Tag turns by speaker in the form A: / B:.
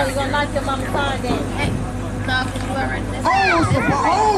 A: Oh, you gonna knock your mama's car down.
B: Hey, no, 'cause you already.
C: Oh,